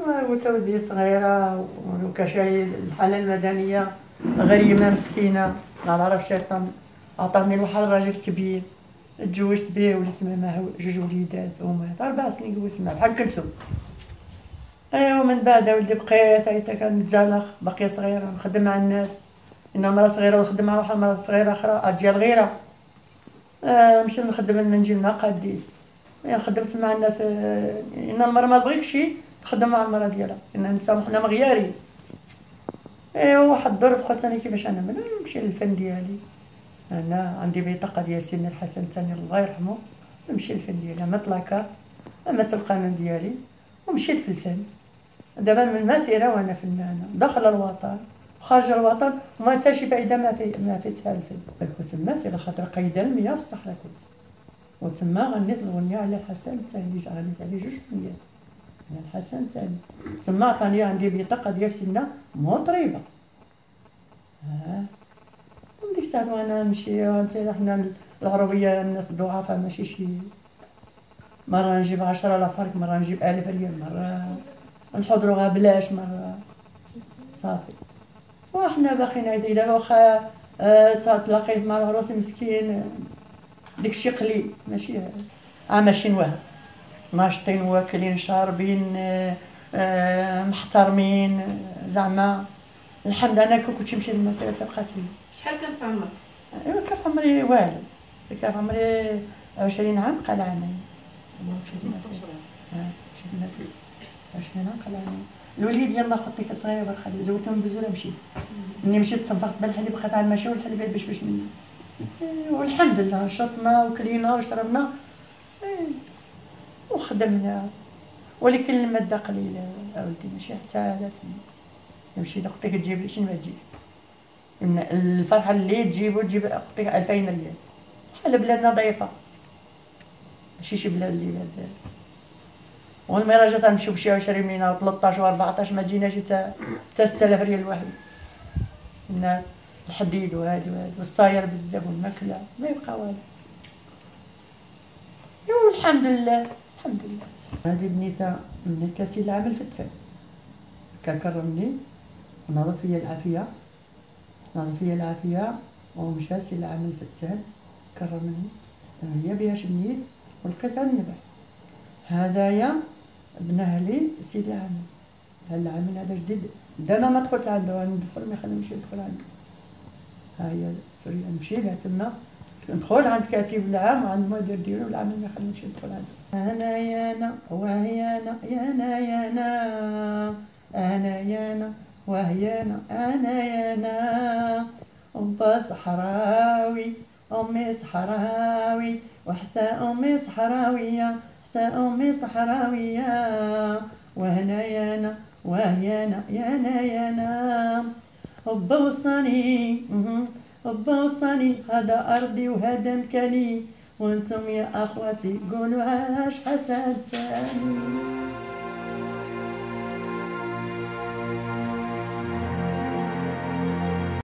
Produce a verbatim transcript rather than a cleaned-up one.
وتودي صغيرة وكشاي الحالة المدنية غريمة مسكينة ما نعرف شيطان عطاني لواحد الراجل كبير تجوزت بيه ولات معاه جوج وليدات ومات أربع سنين جوزت معاه بحال كلثوم. ايوا من بعد ولدي بقيت حتى كنتجلخ باقية صغيرة نخدم مع الناس، إن مرا صغيرة ونخدم مع واحد المرا صغيرة أخرى ديال الغيرة. آه مشيت نخدم المنجل مع قادين، يعني خدمت مع الناس. آه إن المرا ما تبغيكش تخدم مع المرا ديالها، إن النساء حنا مغيارين. ايوا واحد الظرف قلت أنا كيفاش أنا نمشي للفن ديالي، أنا عندي بطاقة ديال سيدنا الحسن الثاني الله يرحمه، نمشي للفن ديالي أما طلاكار أما القانون ديالي ومشيت في الفن. دابا من مسيرة وأنا فنانة داخل الوطن وخارج الوطن وما نسى شي فايدة ما في ما فيتها الفن. كنت مسيرة خاطر قايدة المياه بصح راه كنت، وتما غنيت الأغنية على الحسن الثاني، غنيت عليه جوج أغنيات على الحسن الثاني. تما عطاني عندي بطاقة ديال سيدنا مطربة. ها من ديك الساعة وأنا نمشي وانت حنا العربية الناس ضعفاء ماشي شي، مرة نجيب عشرة آلاف فرق، مرة نجيب ألف ريال، مرة نحضروها بلاش، مرة صافي. وحنا باقيين هادي دابا واخا أه تلاقيت مع العروس مسكين داكشي قليل ماشي اه ماشي نواه، ناشطين واكلين شاربين أه أه محترمين زعما الحمد. انا كون كنت نمشي للمسيرة تبقات لي. شحال كان في عمرك؟ ايوا كان في عمري والو، كان في عمري عشرين عام قال عامين. مشيت للمسيرة اه مشيت للمسيرة عشرين عام قال عامين. الوليد يلا خطيك صغير برخلي زوجته من بزوله مشيت. مني مشيت تصنفرت بالحليب بقيت على المشي والحليب باش باش مني. والحمد لله شربنا وكلينا وشربنا وخدمنا، ولكن المادة قليلة أولدي ماشي حتى لا تمشي أختك تجيب شنو ما تجيب. الفرحة اللي تجيب تجيب أختك ألفين ريال، بحال بلادنا ضعيفة ماشي شي بلاد اللي بلاد. والمرة جات نمشيو بشي عشرين مليون وثلاطاش وأربعطاش ما تجيناش حتى حتى ستة آلاف ريال الواحد. الناس الحديد وهادي وهادي والصاير بزاف والماكلة ما يبقى والو. ايوا الحمد لله الحمد لله. هادي بنيتها من كاسي العمل في التسعين، كان كرمني وناضت فيا العافية، ناضت فيا العافية ومشى سي العمل في التسعين كرمني هي بياش بنيت ولقيت النبح. هدايا بناه لي سيدي العامل، هاد العامل هذا جديد انا ما دخلت عنده، ندخل ما يخلينيش ندخل عنده. ها هي سوري نمشي لها تما ندخل عند كاتب العام وعند المدير ديالو العامل ما يخلينيش ندخل عنده. انا يا انا وهي انا يا انا يا انا انا يا انا وهي انا انا يا انا أم صحراوي امي صحراوي وحتى امي صحراويه حتى امي صحراويه وهنا يا انا وهي انا يا انا يا انا هبا وصاني هبا وصاني هذا ارضي وهذا مكاني وانتم يا اخواتي قولوا عاش حسن ثاني.